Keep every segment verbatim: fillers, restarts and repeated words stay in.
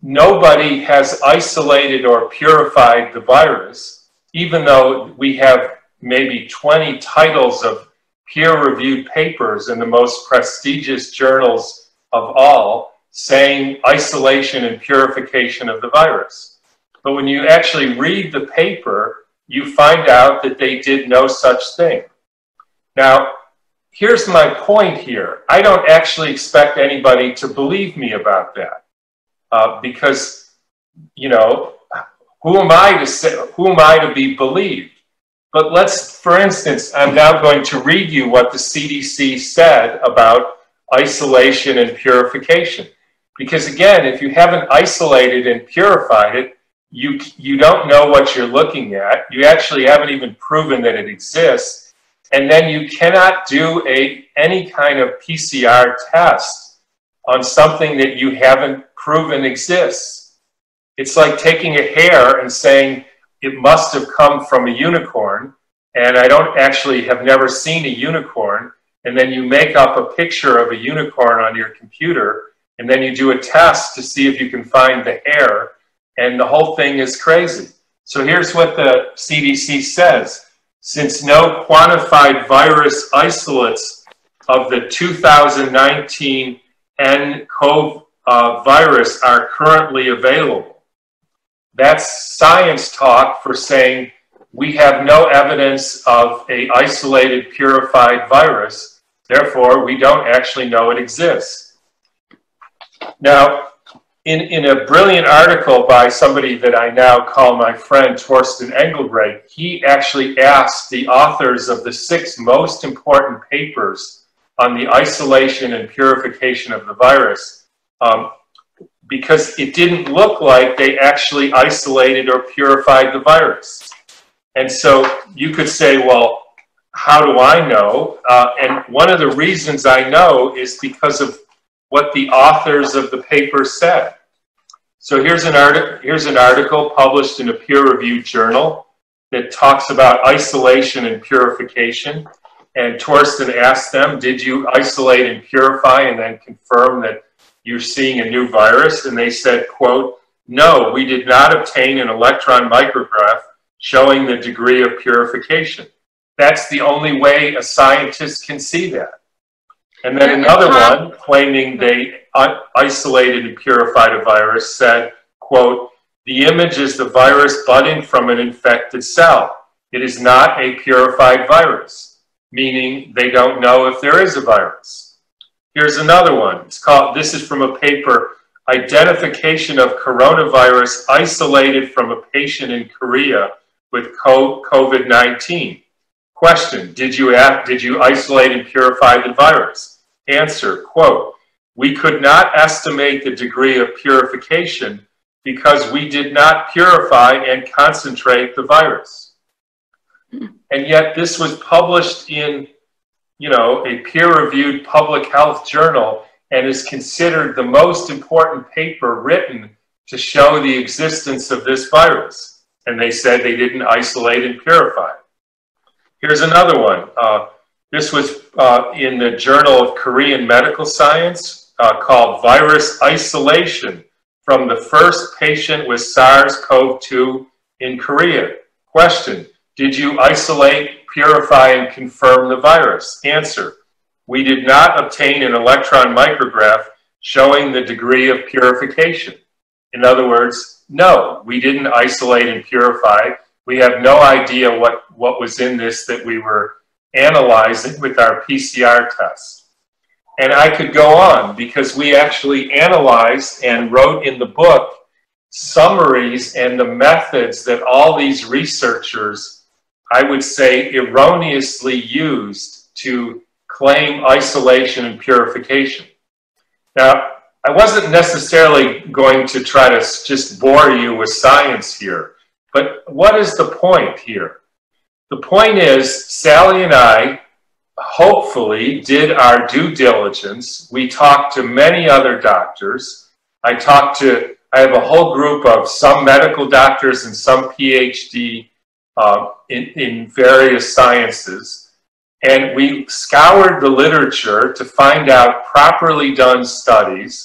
nobody has isolated or purified the virus, even though we have maybe twenty titles of peer-reviewed papers in the most prestigious journals of all saying isolation and purification of the virus. But when you actually read the paper, you find out that they did no such thing. Now, here's my point here. I don't actually expect anybody to believe me about that uh, because, you know, who am I to say, who am I to be believed? But let's, for instance, I'm now going to read you what the C D C said about isolation and purification. Because again, if you haven't isolated and purified it, you, you don't know what you're looking at. You actually haven't even proven that it exists. And then you cannot do a, any kind of P C R test on something that you haven't proven exists. It's like taking a hair and saying it must have come from a unicorn, and I don't actually have never seen a unicorn, and then you make up a picture of a unicorn on your computer, and then you do a test to see if you can find the hair, and the whole thing is crazy. So here's what the C D C says. Since no quantified virus isolates of the two thousand nineteen N CoV uh, virus are currently available. That's science talk for saying we have no evidence of an isolated, purified virus. Therefore, we don't actually know it exists. Now, in, in a brilliant article by somebody that I now call my friend, Torsten Engelbreit, he actually asked the authors of the six most important papers on the isolation and purification of the virus, um, because it didn't look like they actually isolated or purified the virus. And so you could say, well, how do I know? Uh, and one of the reasons I know is because of what the authors of the paper said. So here's an, artic here's an article published in a peer-reviewed journal that talks about isolation and purification. And Torsten asked them, did you isolate and purify and then confirm that you're seeing a new virus? And they said, quote, no, we did not obtain an electron micrograph showing the degree of purification. That's the only way a scientist can see that. And then another one claiming they isolated and purified a virus said, quote, the image is the virus budding from an infected cell. It is not a purified virus, meaning they don't know if there is a virus. Here's another one. It's called, this is from a paper, Identification of Coronavirus Isolated from a Patient in Korea with COVID nineteen. Question, did you, act, did you isolate and purify the virus? Answer, quote, we could not estimate the degree of purification because we did not purify and concentrate the virus. And yet this was published in, you know, a peer-reviewed public health journal and is considered the most important paper written to show the existence of this virus. And they said they didn't isolate and purify. Here's another one. Uh, this was uh, in the Journal of Korean Medical Science uh, called Virus Isolation from the First Patient with SARS CoV two in Korea. Question, did you isolate, purify, and confirm the virus? Answer, we did not obtain an electron micrograph showing the degree of purification. In other words, no, we didn't isolate and purify. We have no idea what, what was in this that we were analyzing with our P C R tests. And I could go on because we actually analyzed and wrote in the book summaries and the methods that all these researchers, I would say, erroneously used to claim isolation and purification. Now, I wasn't necessarily going to try to just bore you with science here, but what is the point here? The point is, Sally and I hopefully did our due diligence. We talked to many other doctors. I talked to, I have a whole group of some medical doctors and some PhD uh, in, in various sciences. And we scoured the literature to find out properly done studies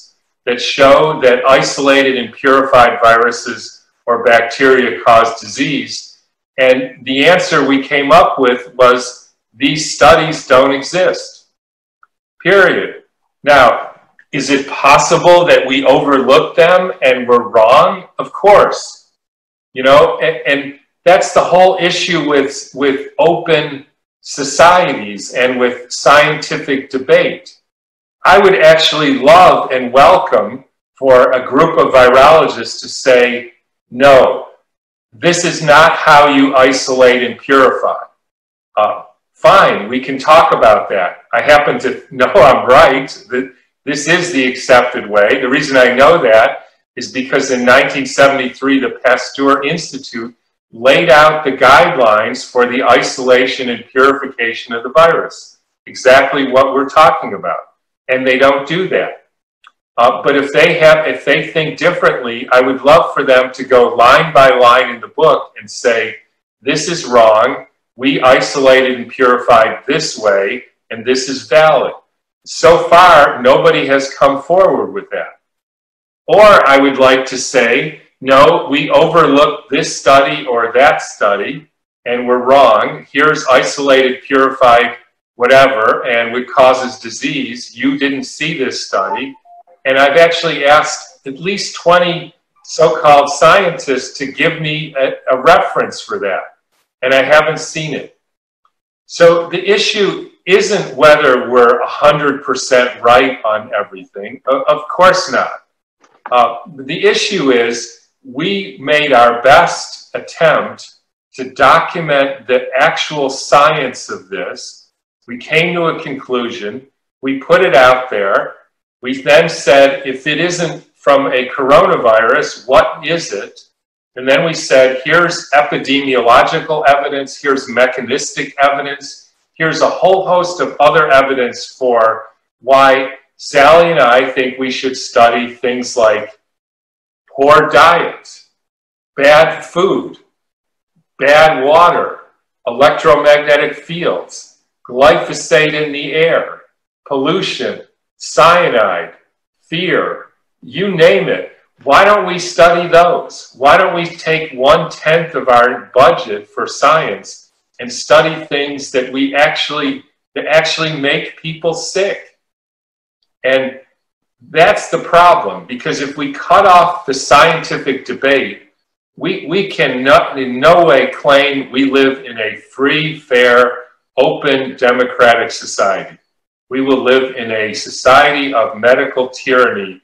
that show that isolated and purified viruses or bacteria cause disease? And the answer we came up with was, these studies don't exist, period. Now, is it possible that we overlooked them and were wrong? Of course. You know, and, and that's the whole issue with, with open societies and with scientific debate. I would actually love and welcome for a group of virologists to say, no, this is not how you isolate and purify. Uh, fine, we can talk about that. I happen to know I'm right, that this is the accepted way. The reason I know that is because in nineteen seventy-three, the Pasteur Institute laid out the guidelines for the isolation and purification of the virus. Exactly what we're talking about. And they don't do that. Uh, but if they have, if they think differently, I would love for them to go line by line in the book and say, this is wrong, we isolated and purified this way, and this is valid. So far, nobody has come forward with that. Or I would like to say, no, we overlooked this study or that study, and we're wrong. Here's isolated, purified, whatever, and what causes disease. You didn't see this study. And I've actually asked at least twenty so-called scientists to give me a, a reference for that, and I haven't seen it. So the issue isn't whether we're one hundred percent right on everything. Of course not. Uh, the issue is we made our best attempt to document the actual science of this. We came to a conclusion. We put it out there. We then said, if it isn't from a coronavirus, what is it? And then we said, here's epidemiological evidence, here's mechanistic evidence, here's a whole host of other evidence for why Sally and I think we should study things like poor diet, bad food, bad water, electromagnetic fields, glyphosate in the air, pollution, cyanide, fear, you name it. Why don't we study those? Why don't we take one-tenth of our budget for science and study things that we actually, that actually make people sick? And that's the problem, because if we cut off the scientific debate, we, we can not, in no way claim we live in a free, fair, open, democratic society. We will live in a society of medical tyranny